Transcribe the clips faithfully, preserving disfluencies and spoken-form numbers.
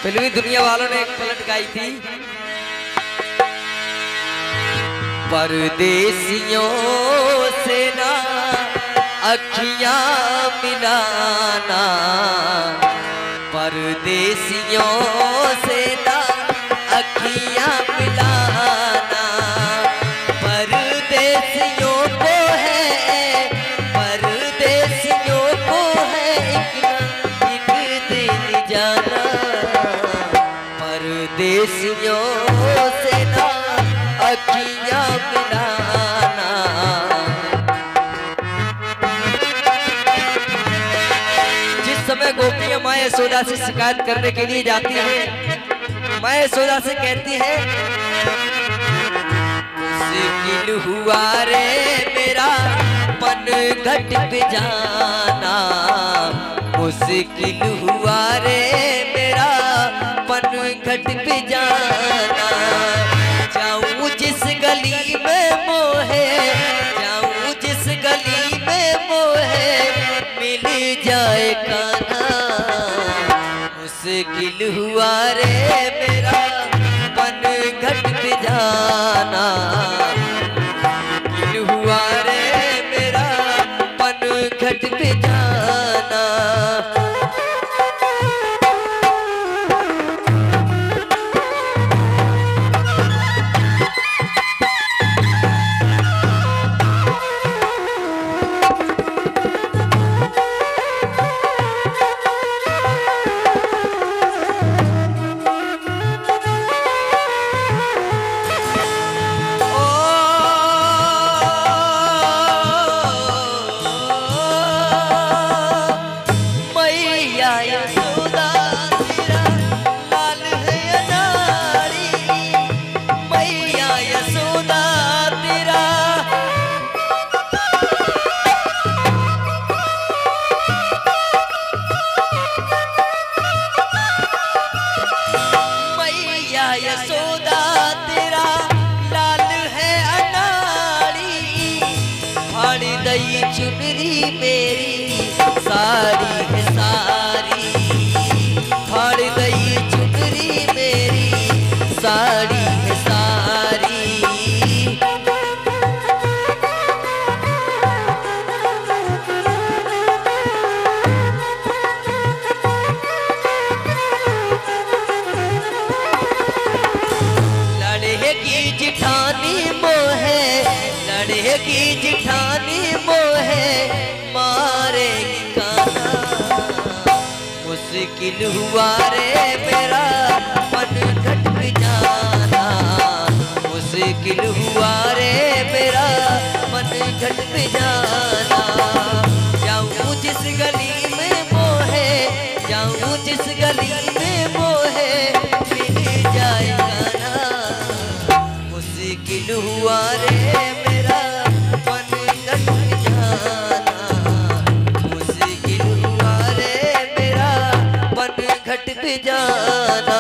फिल्मी दुनिया वालों ने एक पलट गाई थी, परदेसियों से ना अखियां मिलाना, परदेसियों से ना अखियां मिलाना, परदेसियों को है, परदेसियों को है एक ना एक दिन जाना, परदेसियों से ना अखियां मिलाना। जिस समय गोपियां माँ यशोदा से शिकायत करने के लिए जाती हैं, माँ यशोदा से कहती है, मुश्किल हुआ रे मेरा पन घट पे जाना, मुश्किल हुआ रे मेरा पन घट पे जाना, जाऊं जिस गली में मोहे, जाऊं जिस गली में मोहे मिल जाए कान्हा, मुश्किल हुआ रे मेरा पन घट पे जाना, मुश्किल हुआ रे मेरा पन घट पे जाना। यशोदा तेरा लाल है अनाड़ी, फाड़ दई चुनरी मेरी साड़ी है सारी, फाड़ दई चुनरी मेरी साड़ी है सारी। जिठानी मोहे, लड़ेगी जिठानी मोहे मारेगी कान्हा, मुश्किल हुआ रे मेरा पन घट पे जाना, मुश्किल हुआ रे मेरा पन घट पे जाना, जाऊं जिस गली में मोहे, जाऊं जिस गली में मोहे मिल जाए कान्हा, मुश्किल हुआ रे मेरा पन घट पे जाना, मुश्किल हुआ रे मेरा पन घट पे जाना।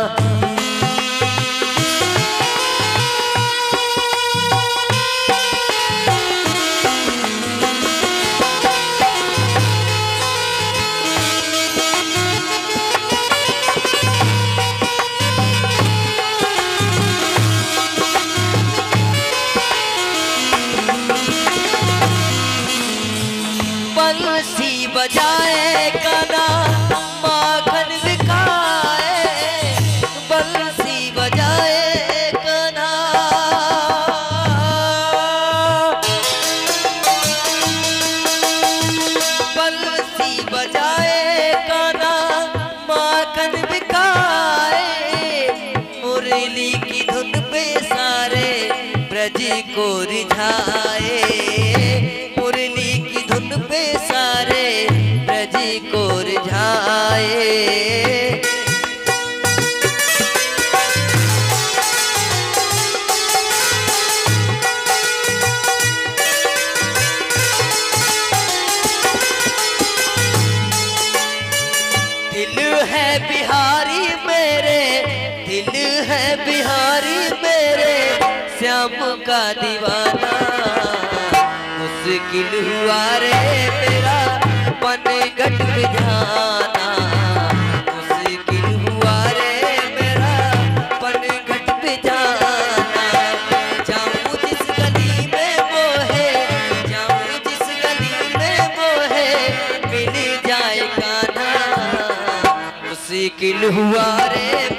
बंसी बजाए कान्हा माखन बिकाए, बंसी बजाए कान्हा, बंसी बजाए कान्हा माखन बिकाए, मुरली की धुन पे सारे ब्रज को रिझाए, मुरली की धुन पे सारे ब्रज को रिझाए। दिल है बिहारी मेरे, दिल है बिहारी मेरे श्याम का दीवाना, मुश्किल हुआ रे मेरा पन घट पे जाना, मुश्किल हुआ मुश्किल हुआ रे